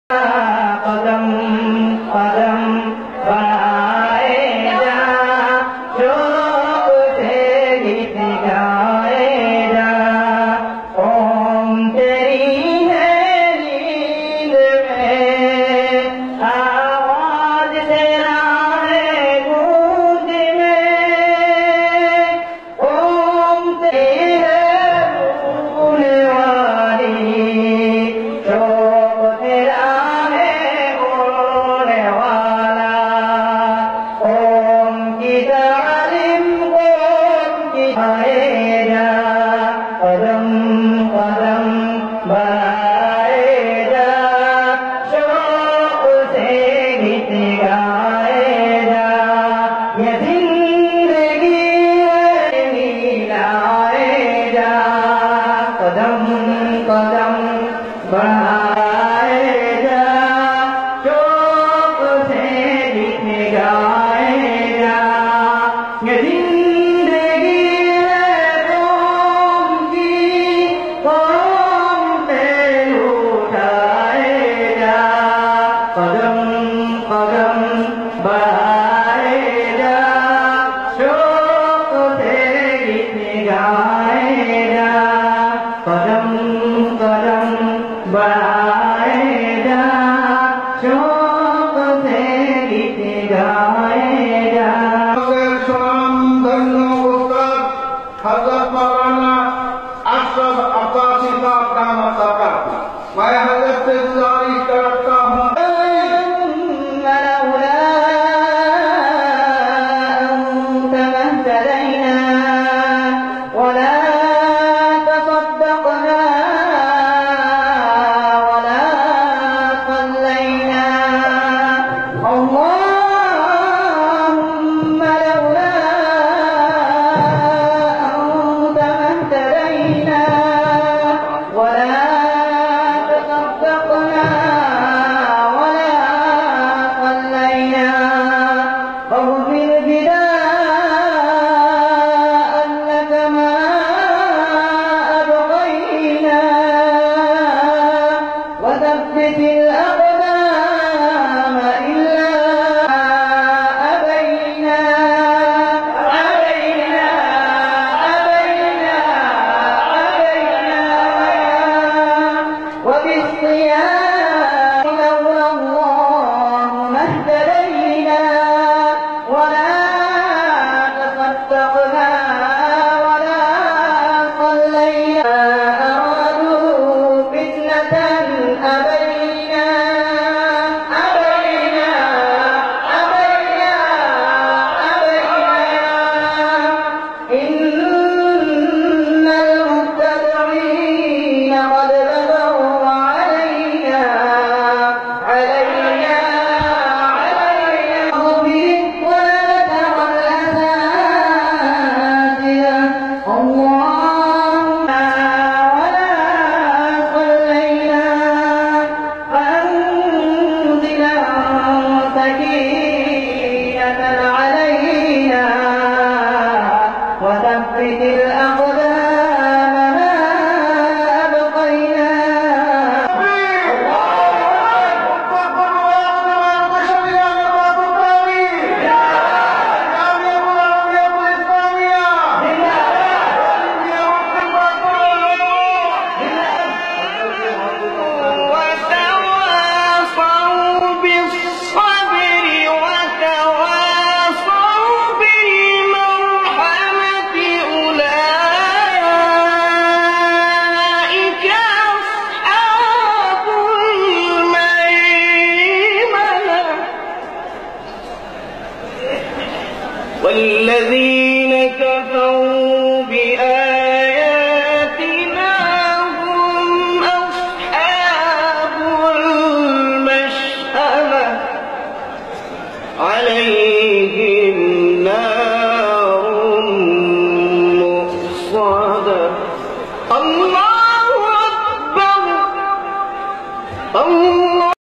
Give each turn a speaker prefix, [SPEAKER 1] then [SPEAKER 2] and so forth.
[SPEAKER 1] कदम कदम बढ़ाए जा, शौक से गीत गाए जा। ओम तेरी है नींद में, आवाज तेरा है गूंज में। ओम तेरी है भूलने वाली, शौक तेरा है बोलने वाला। ओम की तालीम कौम की आए जा, कदम कदम बढ़ाए जा, शौक से गीत गाए जा। ये जिंदगी मिलाए जा, कदम कदम बढ़ाए जा, शौक से गीत गाए जा। ये जिंदगी कौम की कौम पे उठाए जा, कदम कदम बढ़ाए जा, शौक से गीत गाए जा। कदम कदम बढ़ाए जा, शौक से गीत गाए जा।
[SPEAKER 2] সালাম ধন্য উস্তাদ হযরত মাওলানা আশরাফ আব্বাসী সাহেব দামাত বারাকাতুহু ওয়া হযরত জারি করতা হুঁ।
[SPEAKER 1] لولا أنت ما اهتدينا ولا تصدقنا ولا صلينا. اللهم لولا أنت ما اهتدينا ولا تصدقنا ولا صلينا. فاغفر فداء لك ما أبقينا وثبت الأقدام إلا أبينا أبينا أبينا أبينا. وبالصيام لولا الله ما اهتدينا ولا تصدقنا ولا صلينا. أرادوا فتنة أبينا أبينا أبينا أبينا. إن المبتدعين قد بغوا علينا علينا علينا. اغفر الضلالة والأساتذة اللهم ولا صلينا. فأنزل سكينة علينا وثبت الأقدام ما أبقينا. وتواصوا بالصبر وتواصوا بالمرحمة. أولئك أصحاب الميمنة. والذين كفروا بآياتنا هم أصحاب المشأمة عليهم